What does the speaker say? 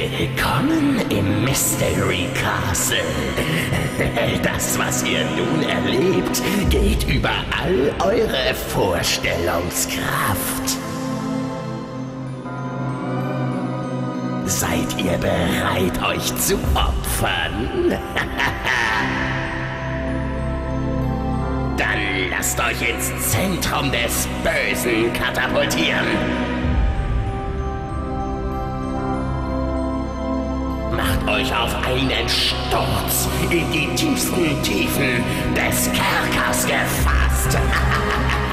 Willkommen im Mystery Castle. Das, was ihr nun erlebt, geht über all eure Vorstellungskraft. Seid ihr bereit, euch zu opfern? Dann lasst euch ins Zentrum des Bösen katapultieren. Macht euch auf einen Sturz in die tiefsten Tiefen des Kerkers gefasst.